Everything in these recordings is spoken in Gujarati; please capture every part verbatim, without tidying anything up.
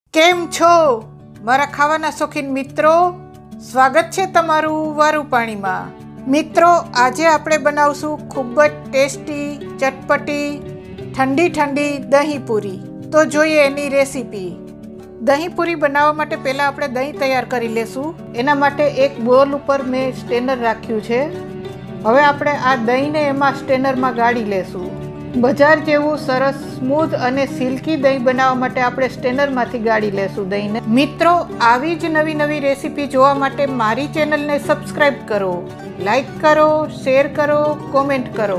કેમ છો મારા ખાવાના શોખીન મિત્રો? સ્વાગત છે તમારું વારું પાણીમાં. મિત્રો, આજે આપણે બનાવશું ખૂબ જ ટેસ્ટી, ચટપટી, ઠંડી ઠંડી દહીં પૂરી. તો જોઈએ એની રેસીપી. દહીં પૂરી બનાવવા માટે પહેલાં આપણે દહીં તૈયાર કરી લેશું. એના માટે એક બોલ ઉપર મેં સ્ટેનર રાખ્યું છે. હવે આપણે આ દહીંને એમાં સ્ટેનરમાં ગાળી લેશું. બજાર જેવું સરસ સ્મૂધ અને સિલ્કી દહીં બનાવવા માટે આપણે સ્ટેનરમાંથી ગાળી લેશું દહીંને. મિત્રો, આવી જ નવી નવી રેસીપી જોવા માટે મારી ચેનલને સબસ્ક્રાઈબ કરો, લાઈક કરો, શેર કરો, કોમેન્ટ કરો.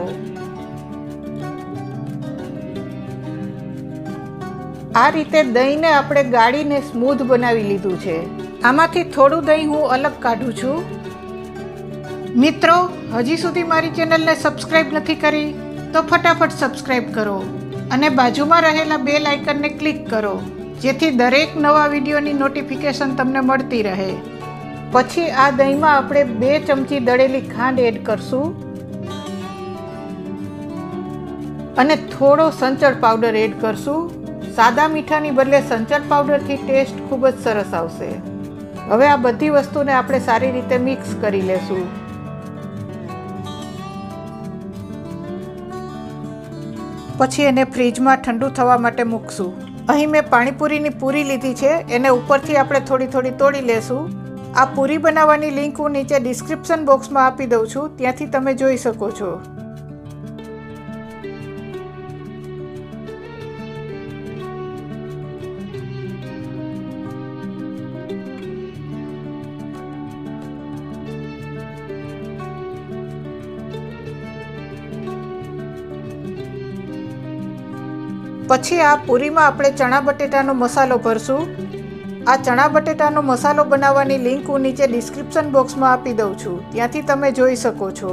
આ રીતે દહીંને આપણે ગાળીને સ્મૂધ બનાવી લીધું છે. આમાંથી થોડું દહીં હું અલગ કાઢું છું. મિત્રો, હજી સુધી મારી ચેનલને સબસ્ક્રાઈબ નથી કરી તો ફટાફટ સબસ્ક્રાઈબ કરો અને બાજુમાં રહેલા બેલ આઇકનને ક્લિક કરો, જેથી દરેક નવા વિડીયોની નોટિફિકેશન તમને મળતી રહે. પછી આ દહીંમાં આપણે બે ચમચી દળેલી ખાંડ એડ કરશું અને થોડો સંચળ પાવડર એડ કરશું. સાદા મીઠાની બદલે સંચળ પાવડરથી ટેસ્ટ ખૂબ જ સરસ આવશે. હવે આ બધી વસ્તુને આપણે સારી રીતે મિક્સ કરી લેશું. પછી એને ફ્રીજમાં ઠંડુ થવા માટે મૂકશું. અહીં મેં પાણીપુરીની પૂરી લીધી છે, એને ઉપરથી આપણે થોડી થોડી તોડી લેશું. આ પૂરી બનાવવાની લિંક હું નીચે ડિસ્ક્રિપ્શન બોક્સમાં આપી દઉં છું, ત્યાંથી તમે જોઈ શકો છો. પછી આ પૂરીમાં આપણે ચણા બટેટાનો મસાલો ભરશું. આ ચણા બટેટાનો મસાલો બનાવવાની લિંક હું નીચે ડિસ્ક્રિપ્શન બોક્સમાં આપી દઉં છું, ત્યાંથી તમે જોઈ શકો છો.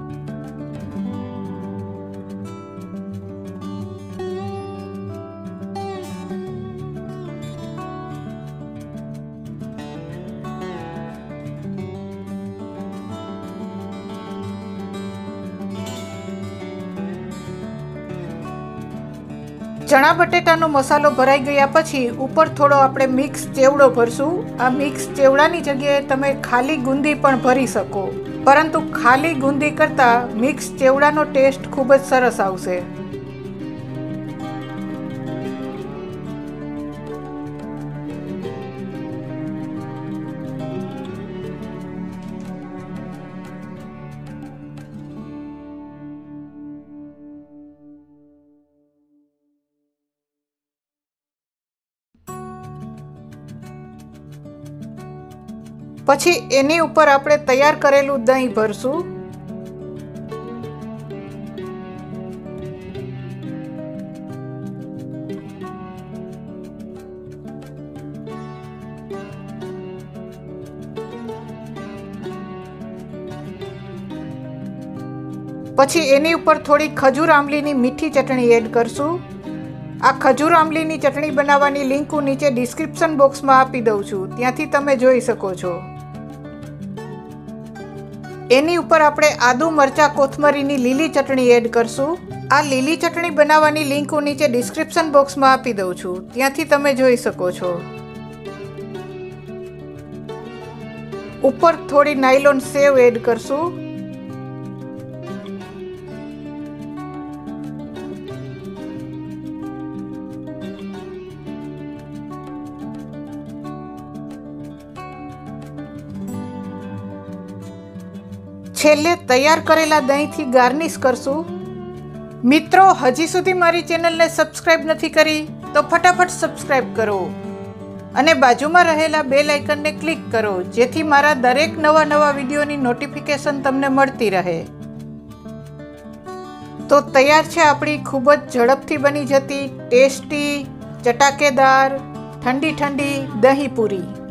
ચણા બટેટાનો મસાલો ભરાઈ ગયા પછી ઉપર થોડો આપણે મિક્સ ચેવડો ભરશું. આ મિક્સ ચેવડાની જગ્યાએ તમે ખાલી ગુંદી પણ ભરી શકો, પરંતુ ખાલી ગુંદી કરતાં મિક્સ ચેવડાનો ટેસ્ટ ખૂબ જ સરસ આવશે. પછી એની ઉપર આપણે તૈયાર કરેલું દહીં ભરશું. પછી એની ઉપર થોડી ખજૂર આંબલીની મીઠી ચટણી એડ કરશું. આ ખજૂર આંબલીની ચટણી બનાવવાની લિંક હું નીચે ડિસ્ક્રિપ્શન બોક્સમાં આપી દઉં છું, ત્યાંથી તમે જોઈ શકો છો. એની ઉપર આપણે આદુ મરચાં કોથમરીની લીલી ચટણી એડ કરશું. આ લીલી ચટણી બનાવવાની લિંક હું નીચે ડિસ્ક્રિપ્શન બોક્સમાં આપી દઉં છું, ત્યાંથી તમે જોઈ શકો છો. ઉપર થોડી નાયલોન સેવ એડ કરશું. છેલ્લે તૈયાર કરેલા દહીંથી ગાર્નિશ કરશું. મિત્રો, હજી સુધી મારી ચેનલને સબસ્ક્રાઈબ નથી કરી તો ફટાફટ સબસ્ક્રાઈબ કરો અને બાજુમાં રહેલા બેલ આઇકનને ક્લિક કરો, જેથી મારા દરેક નવા નવા વિડીયોની નોટિફિકેશન તમને મળતી રહે. તો તૈયાર છે આપણી ખૂબ જ ઝડપથી બની જતી ટેસ્ટી, ચટાકેદાર, ઠંડી ઠંડી દહીં પૂરી.